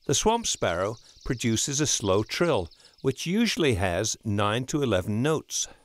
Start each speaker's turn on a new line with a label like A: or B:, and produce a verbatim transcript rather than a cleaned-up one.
A: The swamp sparrow produces a slow trill, which usually has nine to eleven notes.